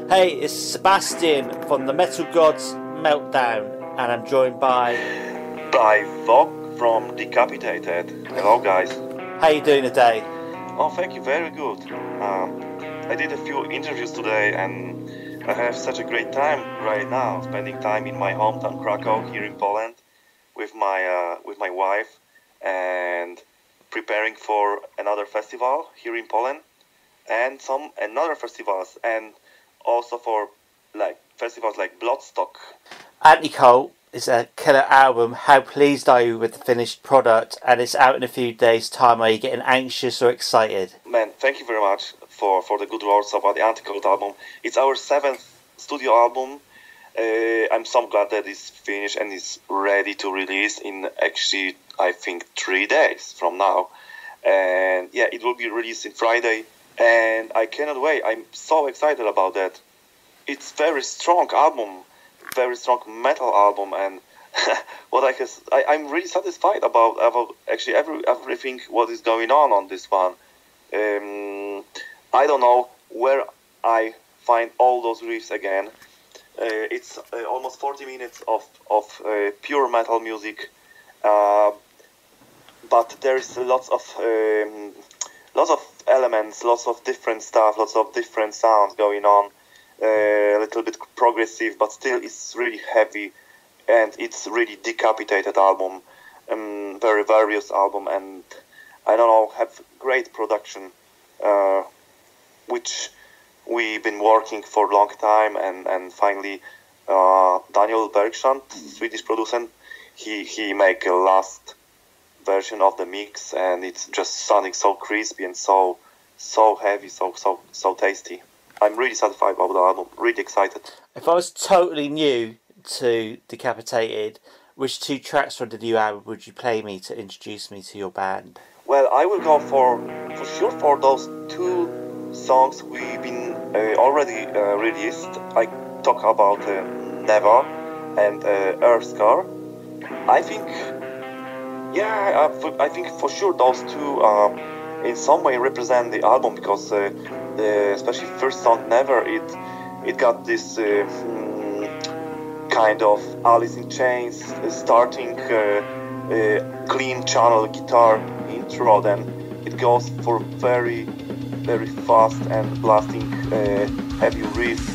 Hey, it's Sebastian from the Metal Gods Meltdown, and I'm joined by Vogg from Decapitated. Hello, guys. How you doing today? Oh, thank you. Very good. I did a few interviews today, and I have such a great time right now, spending time in my hometown Krakow here in Poland with my wife, and preparing for another festival here in Poland, and some another festivals, and also for festivals like Bloodstock. Anti-Cult is a killer album. How pleased are you with the finished product? And it's out in a few days' time. Are you getting anxious or excited? Man, thank you very much for the good words about the Anti-Cult album. It's our 7th studio album. I'm so glad that it's finished and it's ready to release in actually, I think, 3 days from now. And yeah, it will be released on Friday. And I cannot wait. I'm so excited about that. It's very strong album, very strong metal album, and I'm really satisfied about actually everything what is going on this one. I don't know where I find all those riffs again. It's almost 40 minutes of pure metal music, but there is lots of elements, lots of different stuff, lots of different sounds going on. A little bit progressive, but still it's really heavy, and it's really Decapitated album, very various album, and I don't know, have great production, which we've been working for a long time, and finally Daniel Bergstrand, Swedish producer, he make a last version of the mix, and it's just sounding so crispy and so heavy, so tasty. I'm really satisfied about the album, really excited. If I was totally new to Decapitated, which 2 tracks from the new album would you play me to introduce me to your band? Well, I will go for sure for those 2 songs we've been already released. I talk about Never and Earthscar. I think for sure those 2 in some way represent the album, because especially first song Never, it got this kind of Alice in Chains starting clean channel guitar intro, then it goes for very very fast and blasting heavy riff.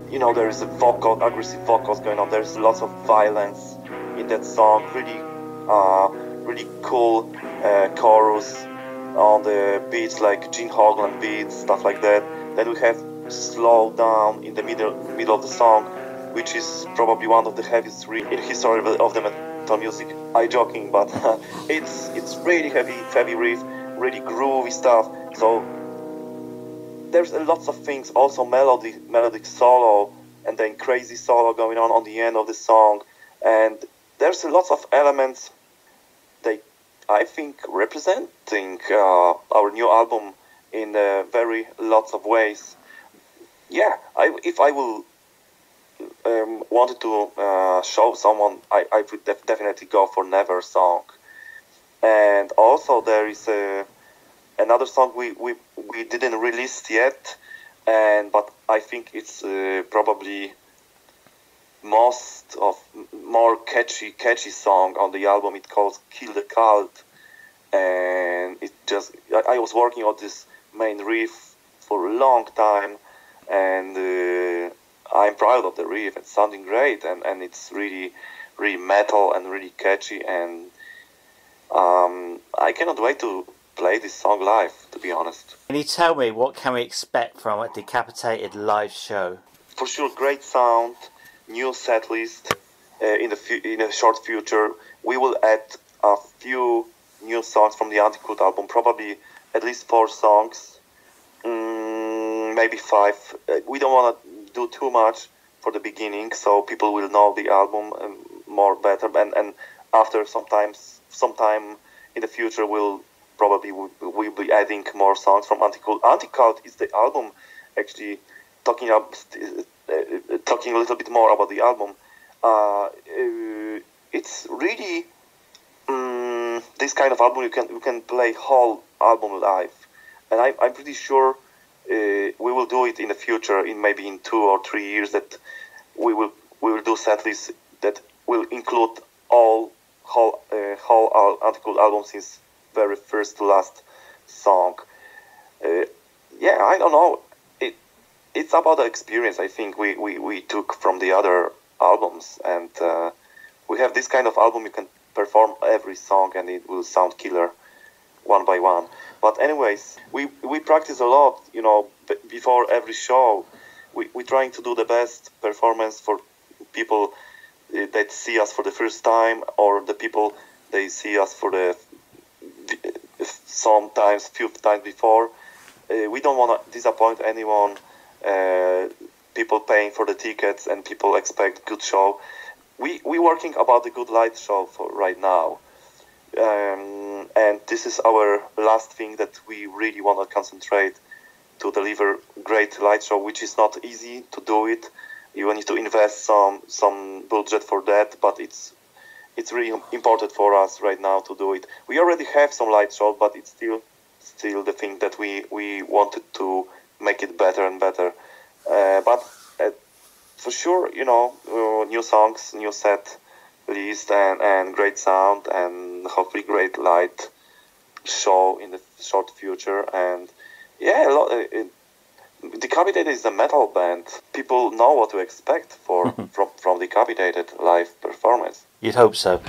there is a vocal, aggressive vocals going on. There's lots of violence in that song. Really cool chorus on the beats, like Gene Hoglan beats, stuff like that. Then we have Slow Down in the middle of the song, which is probably one of the heaviest in the history of the metal music. I'm joking, but it's really heavy riff, really groovy stuff. So there's lots of things, also melodic solo, and then crazy solo going on the end of the song, and there's lots of elements they, I think, representing our new album in very lots of ways. Yeah, if I will wanted to show someone, I would definitely go for Never song. And also there is another song we didn't release yet, but I think it's probably more catchy song on the album. It calls Kill the Cult, and I was working on this main riff for a long time, and I'm proud of the riff. It's sounding great, and it's really metal and really catchy, and I cannot wait to play this song live, to be honest. Can you tell me what can we expect from a Decapitated live show? For sure, great sound, new set list. In the short future, we will add a few new songs from the Anticult album, probably at least 4 songs, maybe 5. We don't want to do too much for the beginning, so people will know the album more better, and after sometime in the future we'll be adding more songs from Anticult. Anticult is the album, actually. Talking a little bit more about the album, it's really this kind of album you can play whole album live, and I'm pretty sure we will do it in the future, maybe in 2 or 3 years, that we will do set lists that will include whole Anticult album since very first to last song. Yeah, I don't know. It's about the experience I think we took from the other albums, and we have this kind of album you can perform every song and it will sound killer one by one. But anyways, we practice a lot, before every show. We're trying to do the best performance for people that see us for the first time, or the people they see us for the few times before. We don't want to disappoint anyone. People paying for the tickets, and people expect good show. We working about the good light show for right now, and this is our last thing that we really want to concentrate to deliver great light show, which is not easy to do it. You need to invest some budget for that, but it's really important for us right now to do it. We already have some light show, but it's still the thing that we wanted to make it better and better. But for sure, new songs, new set list, and great sound, and hopefully great light show in the short future. And yeah, Decapitated is a metal band. People know what to expect from Decapitated live performance. You'd hope so.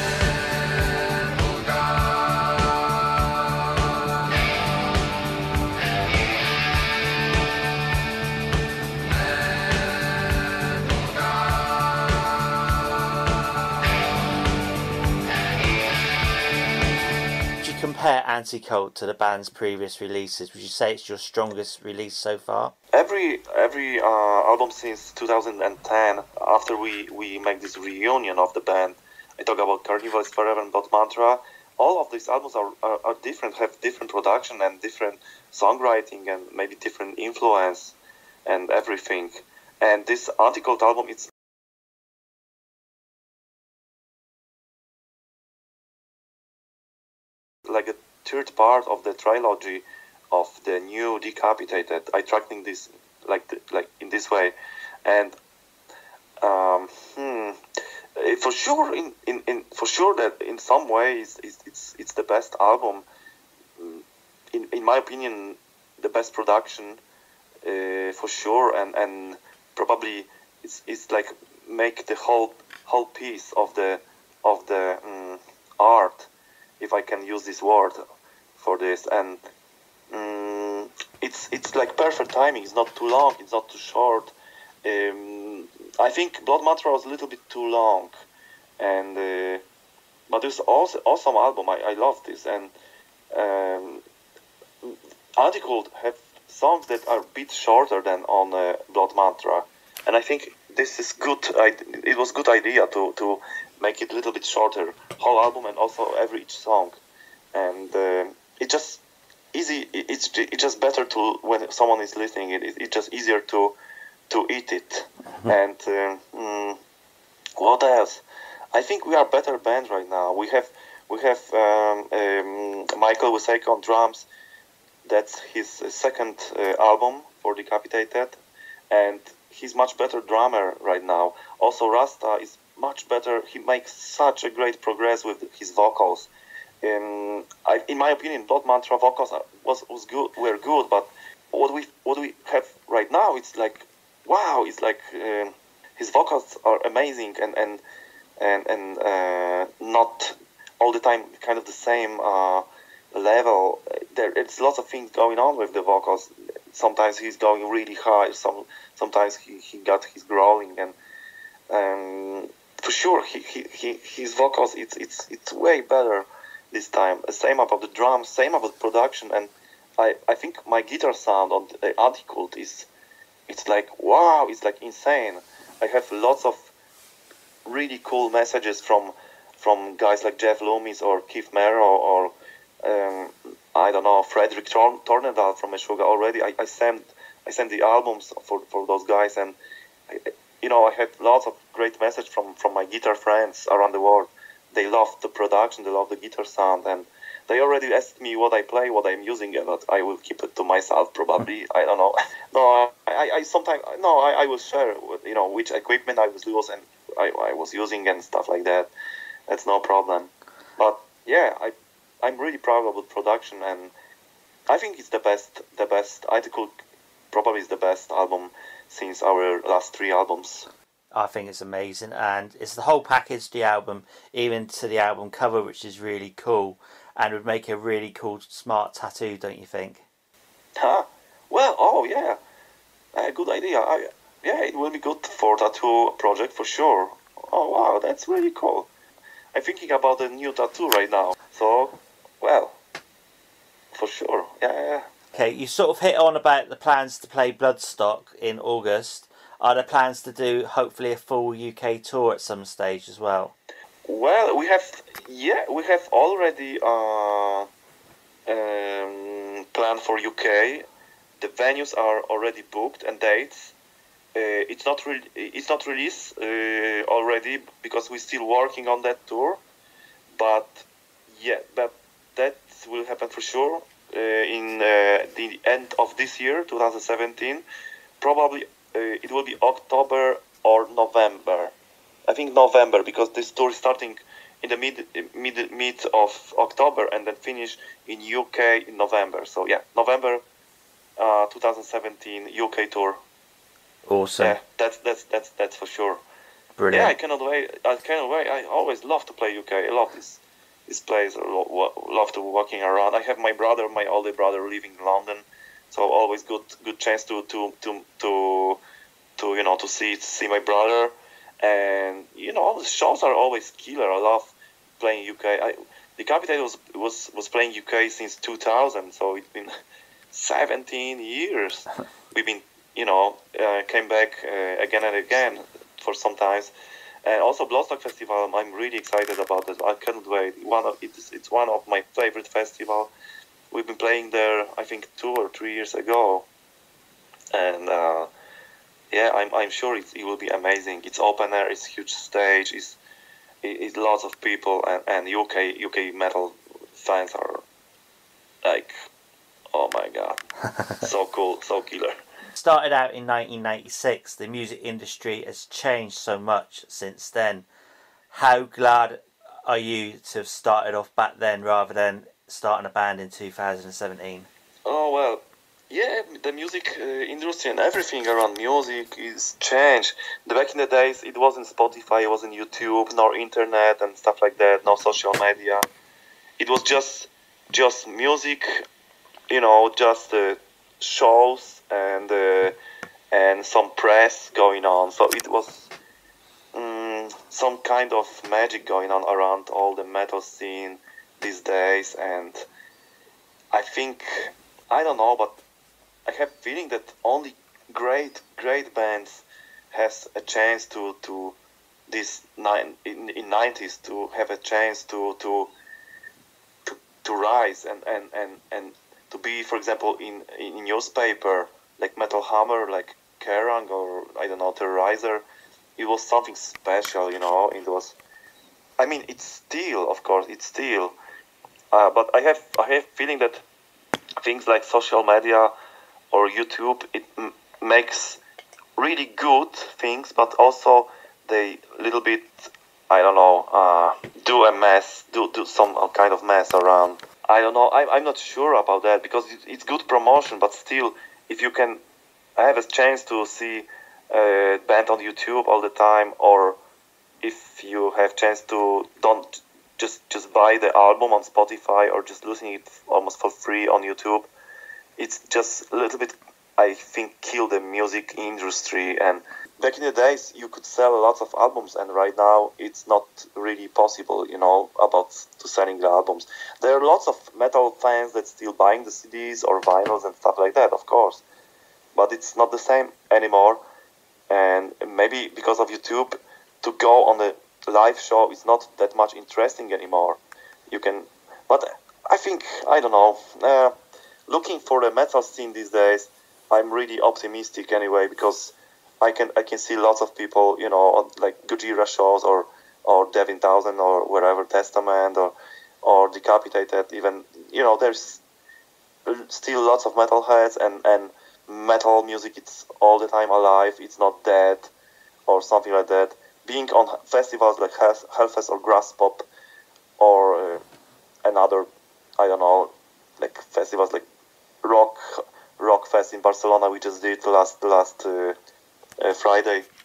Compare Anticult to the band's previous releases, would you say it's your strongest release so far? Every album since 2010, after we make this reunion of the band, I talk about Carnival is Forever and Blood Mantra. All of these albums are different, have different production and different songwriting and maybe different influence and everything. And this Anticult album, it's like a third part of the trilogy of the new Decapitated. I tracking this like in this way, and for sure for sure that in some ways it's the best album. In my opinion, the best production for sure, and probably it's like make the whole piece of the art, if I can use this word for this. And it's like perfect timing. It's not too long, it's not too short. I think Blood Mantra was a little bit too long, and but it's also awesome album. I love this. And Anticult have songs that are a bit shorter than on Blood Mantra, and I think this is good. It was good idea to make it a little bit shorter, whole album, and also every each song. And it just easy. It's just better to when someone is listening. It's just easier to eat it. And what else? I think we are a better band right now. We have Michael Wisejko on drums. That's his second album for Decapitated, and he's much better drummer right now. Also, Rasta is much better. He makes such a great progress with his vocals. In my opinion, Blood Mantra vocals was good, were good, but what we have right now, it's like wow, it's like his vocals are amazing and not all the time kind of the same level. It's lots of things going on with the vocals. Sometimes he's going really high. Sometimes he got his growling, and for sure his vocals it's way better this time. Same about the drums, same about production, and I think my guitar sound on the Anticult it's like wow, it's like insane. I have lots of really cool messages from guys like Jeff Loomis or Keith Merrow or I don't know, Frederick Tornedal from Meshuggah already. I sent the albums for those guys, and I had lots of great message from my guitar friends around the world. They love the production, they love the guitar sound, and they already asked me what I play, what I'm using, but I will keep it to myself probably. I don't know. No, I sometimes I will share which equipment I was using, I was using and stuff like that. That's no problem. But yeah, I'm really proud of the production, and I think it's the best. Article probably is the best album since our last 3 albums. I think it's amazing, and it's the whole package, the album, even to the album cover, which is really cool, and would make a really cool, smart tattoo, don't you think? Huh? Well, oh yeah, good idea. Yeah, it will be good for tattoo project for sure. Oh wow, that's really cool. I'm thinking about a new tattoo right now, so well, for sure, yeah. Okay, you sort of hit on about the plans to play Bloodstock in August. Are there plans to do hopefully a full UK tour at some stage as well? Well, we have already planned for UK. The venues are already booked and dates. It's not released already because we're still working on that tour. But that will happen for sure in the end of this year, 2017. Probably it will be October or November. I think November, because this tour is starting in the mid of October and then finish in UK in November. So yeah, November 2017 UK tour. Awesome. Yeah, that's for sure. Brilliant. Yeah, I cannot wait. I always love to play UK. I love this place. I love to walking around. I have my older brother living in London, so always good chance to see my brother. And the shows are always killer. I love playing UK. Decapitated was playing UK since 2000, so it's been 17 years. We've been came back again and again for some times. And also Bloodstock Festival, I'm really excited about it. I can't wait. It's one of my favorite festival. We've been playing there, I think 2 or 3 years ago, and I'm sure it will be amazing. It's open air, it's huge stage, it's lots of people, and UK metal fans are like, oh my god, so cool, so killer. Started out in 1996, the music industry has changed so much since then. How glad are you to have started off back then rather than starting a band in 2017? Oh well, Yeah, the music industry and everything around music is changed. Back in the days, it wasn't Spotify, it wasn't YouTube, nor internet and stuff like that, no social media. It was just music, just shows and some press going on. So it was some kind of magic going on around all the metal scene these days, and I think, I don't know, but I have feeling that only great bands has a chance to this in 90s to have a chance to rise and to be, for example, in newspaper like Metal Hammer, like Kerrang, or I don't know, Terrorizer. It was something special, It was. I mean, it's still, of course, but I have feeling that things like social media or YouTube, it makes really good things, but also they little bit, I don't know, do a mess, do some kind of mess around. I don't know. I'm not sure about that because it's good promotion, but still, if you can have a chance to see a band on YouTube all the time, or if you have chance to don't just buy the album on Spotify or just listening it almost for free on YouTube, it's just a little bit, I think, kill the music industry. And back in the days, you could sell lots of albums, and right now it's not really possible, about to selling the albums. There are lots of metal fans that still buying the CDs or vinyls and stuff like that, of course, but it's not the same anymore. And maybe because of YouTube, to go on the live show is not that much interesting anymore. You can, but I think, I don't know. Looking for the metal scene these days, I'm really optimistic anyway, because I can see lots of people, on like Gojira shows or Devin Townsend or wherever, Testament or Decapitated. Even, there's still lots of metalheads and metal music. It's all the time alive. It's not dead or something like that. Being on festivals like Hellfest or Graspop or another, I don't know, like festivals like Rock Fest in Barcelona, we just did last Friday.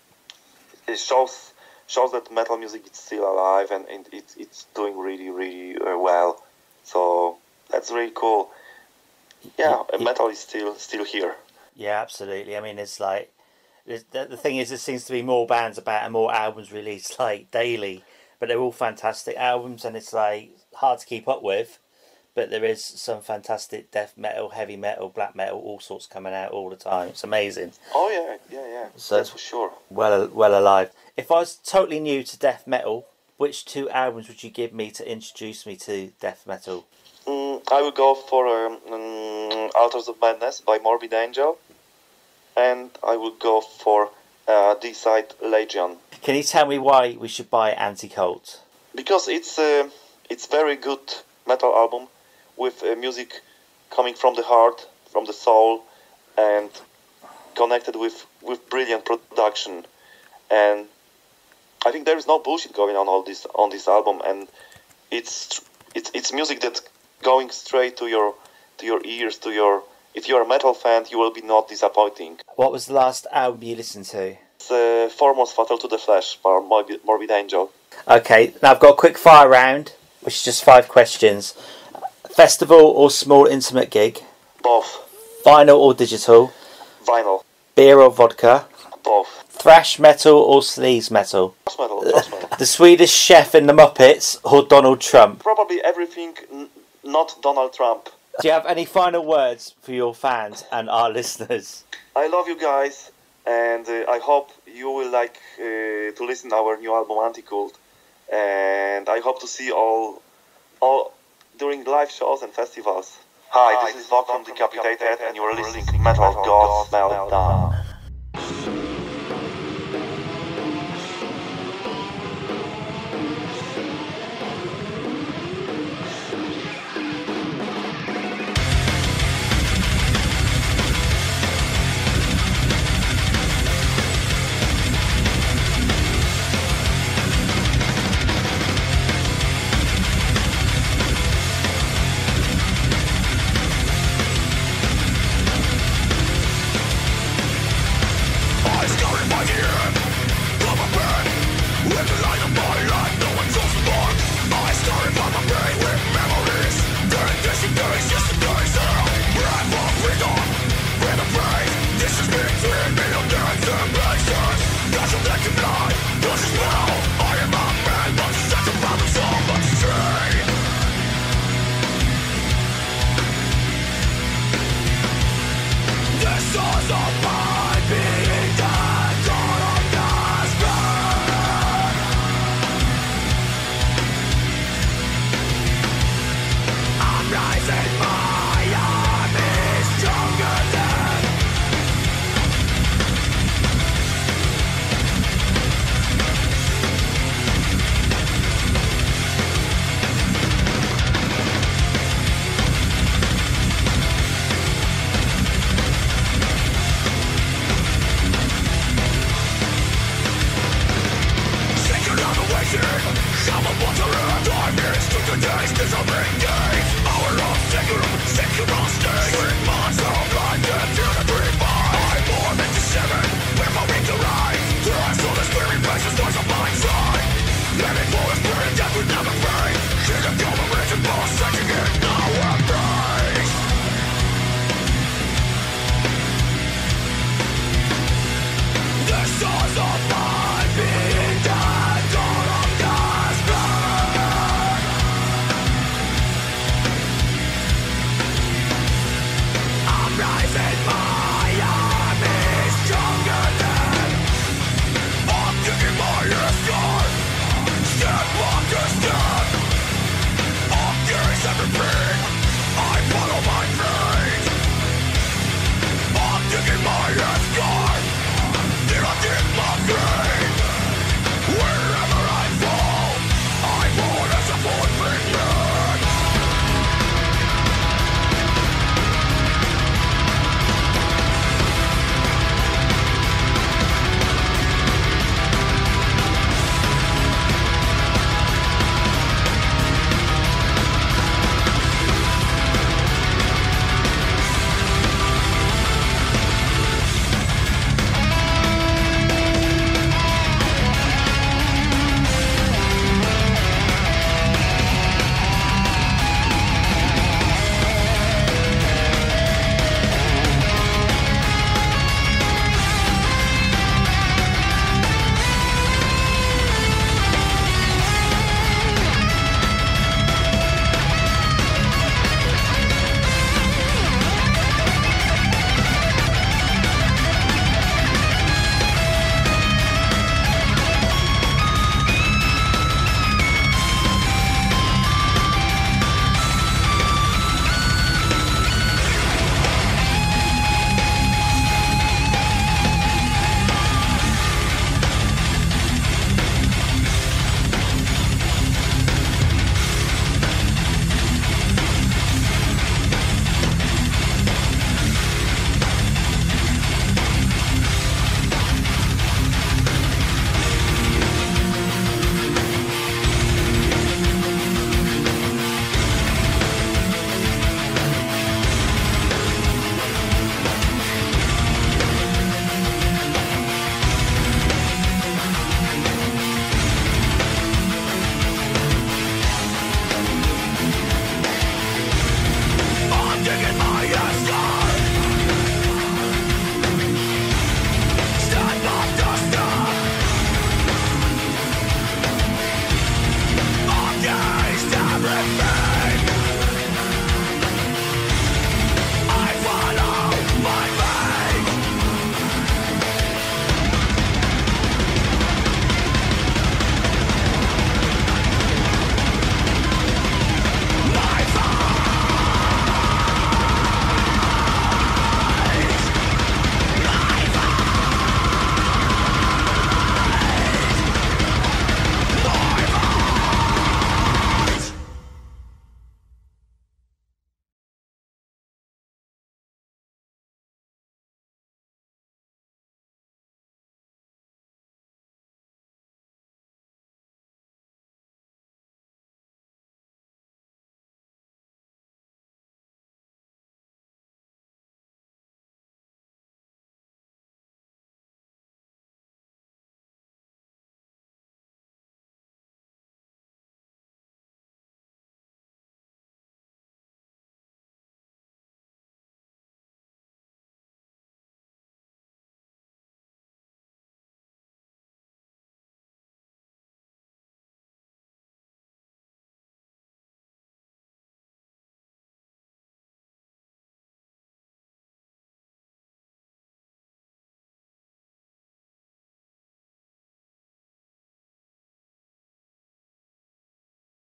It shows that metal music is still alive, and it's doing really well. So that's really cool. Yeah, metal is still here. Yeah, absolutely. I mean, it's like the thing is, there seems to be more bands about and more albums released like daily, but they're all fantastic albums, and it's like hard to keep up with. But there is some fantastic death metal, heavy metal, black metal, all sorts coming out all the time. It's amazing. Oh yeah. So that's for sure. Well alive. If I was totally new to death metal, which two albums would you give me to introduce me to death metal? I would go for Altars of Madness by Morbid Angel, and I would go for D-Side Legion. Can you tell me why we should buy Anti-Cult? Because it's very good metal album with music coming from the heart, from the soul, and connected with brilliant production. And I think there is no bullshit going on this album, and it's music that's going straight to your ears, if you're a metal fan, you will be not disappointing. What was the last album you listened to? It's Foremost Fatal to the Flesh by Morbid Angel. Okay, now I've got a quick fire round, which is just 5 questions. Festival or small intimate gig? Both. Vinyl or digital? Vinyl. Beer or vodka? Both. Thrash metal or sleaze metal? Thrash metal. The Swedish Chef in the Muppets or Donald Trump? Probably everything, not Donald Trump. Do you have any final words for your fans and our listeners? I love you guys, and I hope you will like to listen to our new album Anti-Cult, and I hope to see all during live shows and festivals. Hi, this is Vogg from Decapitated, and you are listening to Metal God's Meltdown.